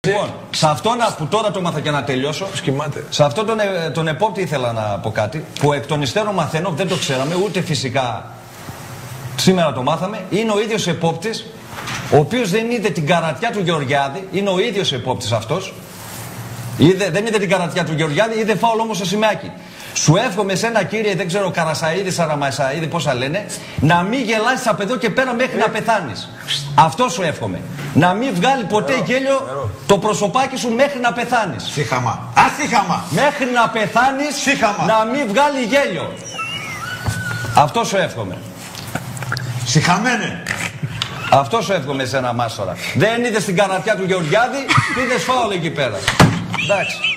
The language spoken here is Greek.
Λοιπόν, σε αυτόν που τώρα το μάθα και να τελειώσω, σε αυτόν τον επόπτη ήθελα να πω κάτι, που εκ των υστέρων μαθαίνω, δεν το ξέραμε, ούτε φυσικά σήμερα το μάθαμε, είναι ο ίδιος επόπτης, ο οποίος δεν είδε την καρατιά του Γεωργιάδη, είναι ο ίδιος επόπτης αυτός, δεν είδε την καρατιά του Γεωργιάδη, είδε φάουλ όμως στο Σιμεάκι. Σου εύχομαι εσένα, κύριε, δεν ξέρω, Καρασαΐδη, Σαραμασαΐδη, πόσα λένε, να μην γελάσεις από εδώ και πέρα μέχρι να πεθάνεις. Αυτό σου εύχομαι. Να μην βγάλει ποτέ γέλιο το προσωπάκι σου μέχρι να πεθάνεις. Σύχαμα. Ασύχαμα. Μέχρι να πεθάνεις, σύχαμα. Να μην βγάλει γέλιο. Αυτό σου εύχομαι. Συχαμένε. Αυτό σου εύχομαι εσένα, Μάστορα. Δεν είδες την καρατιά του Γεωργιάδη, είδες φάουλ εκεί πέρα. Εντάξει.